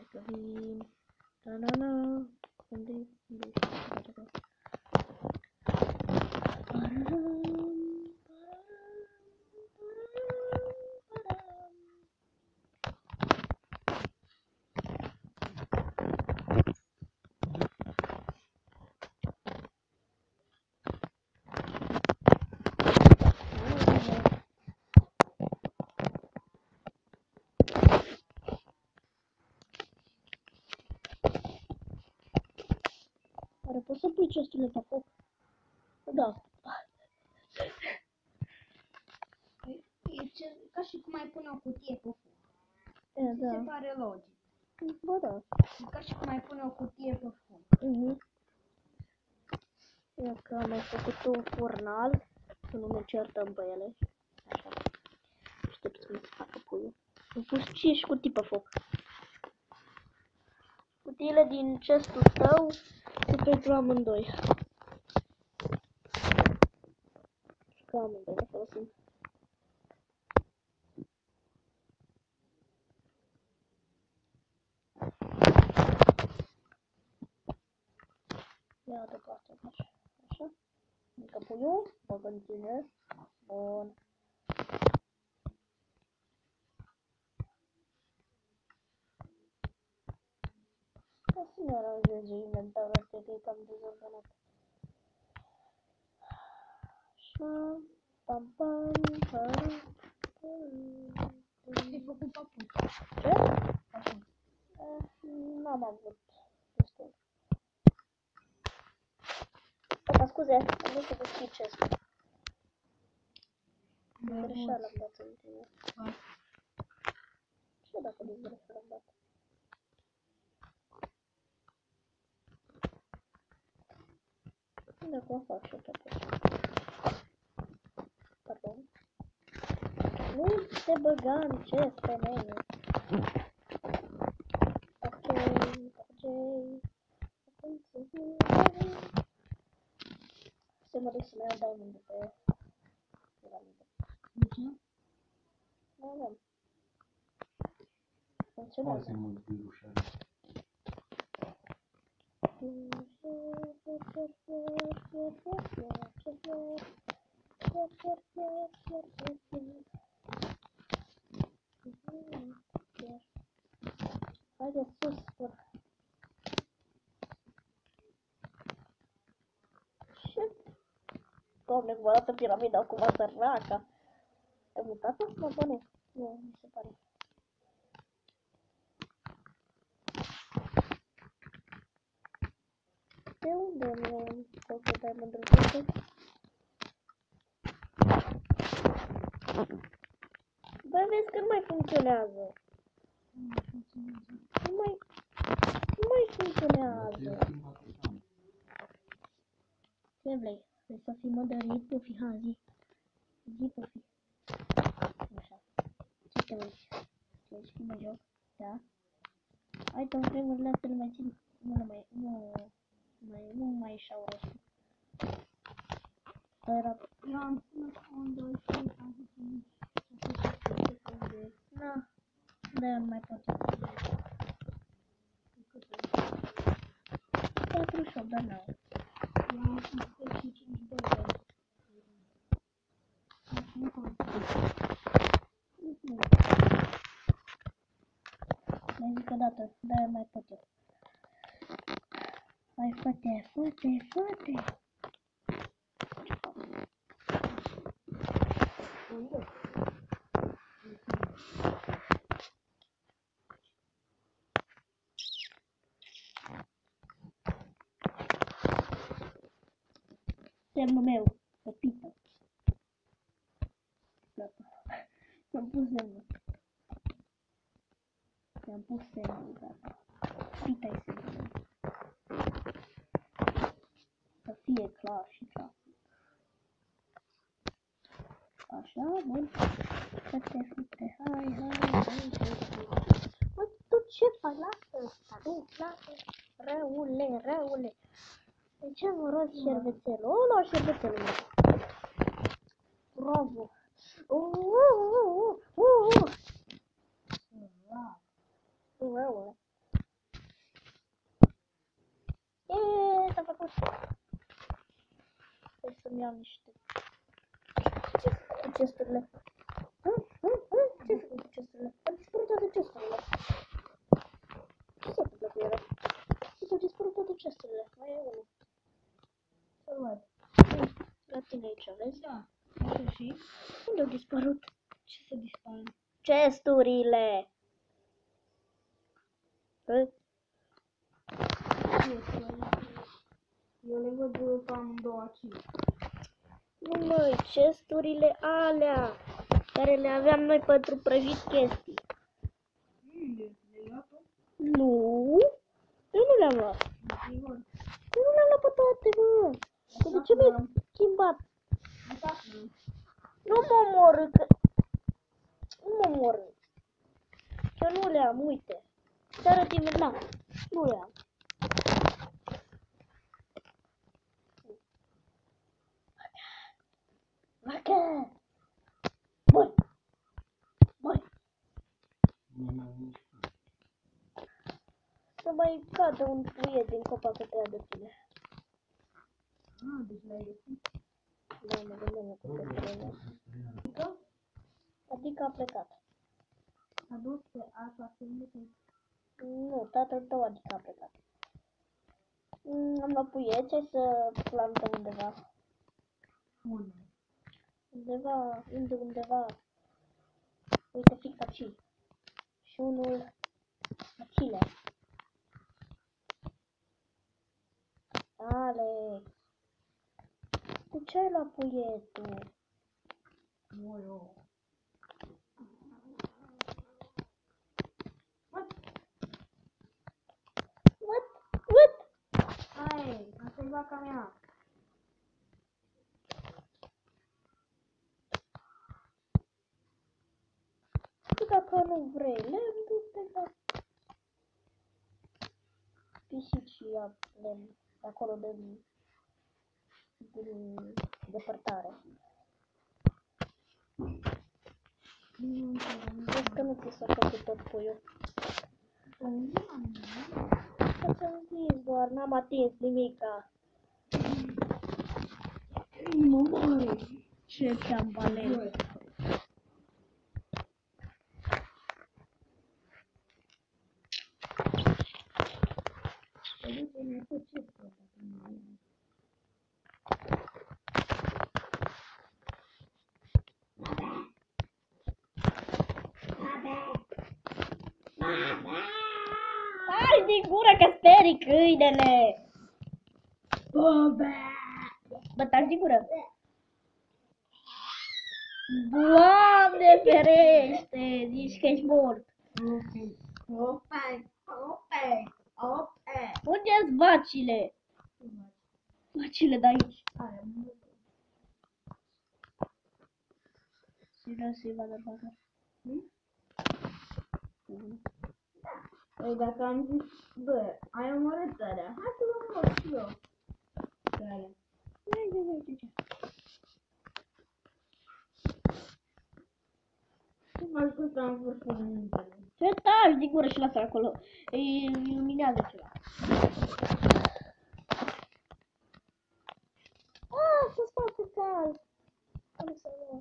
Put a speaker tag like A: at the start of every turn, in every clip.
A: că vin. Na-na-na. Unde-i? Oare poți să pui chesturile pe foc? Da.
B: E ca și cum ai pune o cutie pe foc.
A: Da.
B: Se pare logic.
A: Bă, da.
B: E ca și cum ai pune o cutie pe foc.
A: Ia că am mai făcut un furnal, să nu ne certăm pe ele. Așa. Aștept să se facă puiul. Am pus 5 cutii pe foc. Cutiile din chestul tău sunt pentru amândoi. Ca amândoi le folosim. Ia de asta, așa. Încă puiul, o continue. Bun. Ca să nu aranjezi inventarul ăsta, că e cam dezorganat. Așa. Pam, pam, pam.
B: Ai făcut papuci.
A: Ce? N-am avut destul. Opa, scuze, am vrut să deschid chestul. Greșeală am dat în tine. Ce dacă de greșeală am dat? Unde acum fac și totuși? Pardon. Nu te băga în chest pe mine. Ok. Să mă duc să-mi iau diamond de pe piramidă.
B: De ce?
A: Nu avem. Funcționează.
C: Foarte mult virus are.
A: Haide sus, spun. Ce? Doamne, cum arată piramida acum, săraca. Ai mutat-o? Nu, bă, nu. Nu, mi se pare. De unde mi-am făcut diamond-ul ăsta? Bă, vezi că nu mai funcționează. Nu mai funcționează. Ce vrei? Vrei să fii mădărit, Pufi? Ha, zi. Zi, Pufi. Așa. Ce te uiți? Te uiți cum mă joc? Da? Hai, tot vremurile astea le mai țin. Nu mai ieșau rostul. Era...
B: Eu am pus 1, 2, 3, 4, 5, 6, 7, 8,
A: Na. Da, nu mai pot. 48, dar n-au.
B: eu am pus 5 de lei. Nu contează.
A: Mai zic o dată, da, mai pot eu. Hai, fă-te.
B: Unde?
A: Semnul meu, Pepita. Gata. Mi-am pus semnul. Mi-am pus semnul, gata. Pita-i semnul meu. Să fie clar și clar. Așa, bun. Fute, hai. Bă, tu ce faci? Lasă ăsta, nu, lasă. Răule. De ce mă rog șervețelul? O, lua șervețelul meu. Bravo. Wow. am niște... Ce cu chesturile? Ce fac cu chesturile? Au dispărut toate chesturile. Ce s-a întâmplat cu ele? Au dispărut toate chesturile. Mai e unul. Să-l văd. La tine aici, vezi?
B: Da. Așa și?
A: Unde au dispărut?
B: Ce să dispară?
A: Chesturile!
B: Eu le văd pe amândouă aici.
A: Nu măi, chesturile alea care le aveam noi pentru prăjit chestii.
B: Unde? Le-ai luat-o?
A: Nu, eu nu le-am luat.
B: Sigur.
A: Eu nu le-am luat pe toate, mă. De ce mi-ai schimbat? Nu mă omorâ, că... Nu mă omorâ. Eu nu le am, uite. Te arăt imediat. Nu le am. Vacă! Bun! Bun! Să mai cadă un puiet din copac că te ia de tine.
B: Ah, deci l-ai găsit.
A: Da, mă gândeam eu cu chestiile. Adică a plecat.
B: A dus pe asta să nu.
A: Nu, tatăl tău adică a plecat. Am luat puieți, hai să plantăm undeva.
B: Unde?
A: Undeva, undeva. Uite, fix aici. Și unul acile. Alex. De ce ai luat puietul?
B: Nu, eu.
A: What?
B: Hai, asta e vaca mea.
A: Și dacă nu vrei lemn, du-te la pisici și ia lemn acolo din depărtare. Vezi că nu ți s-a făcut tot puiul. Că ți-am zis doar, n-am atins nimica.
B: Mă mare.
A: Ce ți-am balet? Taci din gură că sperii câinele! Bă, taci din gură! Doamne ferește! Zici că ești mort! Unde-s vacile? Vacile de aici. Și vreau să-i vadă vaca.
B: Păi dacă am zis, bă, ai omorât alea, hai să vă omor și eu. Pe alea. Ce faci cu ăsta în vârful mintele?
A: Ce taci din gură și lasă acolo? Îi iluminează ceva. Să-ți facă cald. Hai să luăm.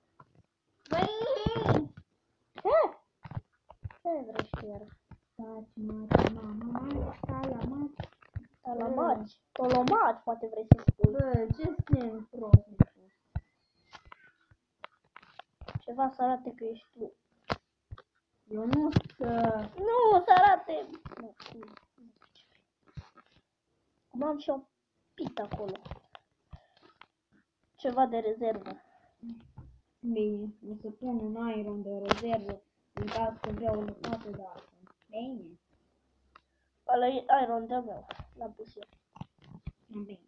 B: Băi!
A: Ce? Ce vrei să iară?
B: Taci, mati, mama, calamaci.
A: Talamaci. Tolomaci, poate vrei să spui.
B: Bă, ce semn prost.
A: Ceva să arate că ești tu.
B: Eu nu să...
A: Nu, să arate. Nu. Cum am și o pit acolo. Ceva de rezervă.
B: Bine, o să pun un iron de rezervă în caz că vreau o lopată de asta. Bine.
A: Ăla e iron de-a meu. L-am pus eu.
B: Bine.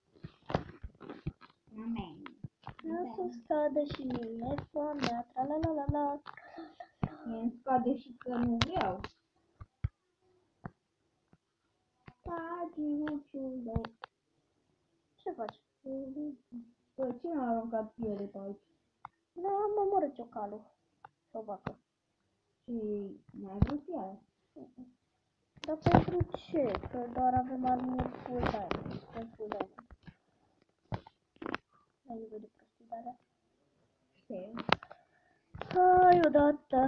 B: Bine.
A: Nu să scadă și mie foamea. Tra-la-la-la-la.
B: Mi-mi scade și că nu vreau.
A: Tagiuciule. Ce faci?
B: Bă, cine a aruncat piele pe aici?
A: Nu, am omorât ciocalul. O vacă.
B: Și mai vrut ea.
A: Dar pentru ce? Că doar avem armuri full time. Full time. Ai nevoie de prostii, da.
B: Știu.
A: Hai odată.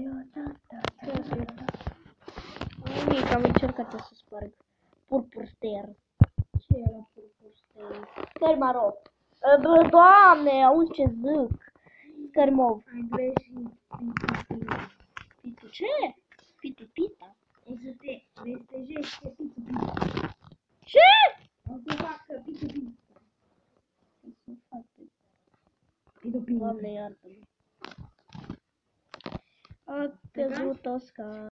A: Nimic, am încercat să sparg. Purpur Stair.
B: Ce e la Purpur Stair?
A: Scări maro. Doamne, auzi ce zic. Scări mov.
B: Ai greșit.
A: Pitu ce? Pitu pita.
B: O să te vestejești pe pitu-pitu.
A: Ce?
B: O să facă pitu-pitu.
A: Să fac
B: Pitu-pitu.
A: Doamne, iartă-mă. A căzut Oscar.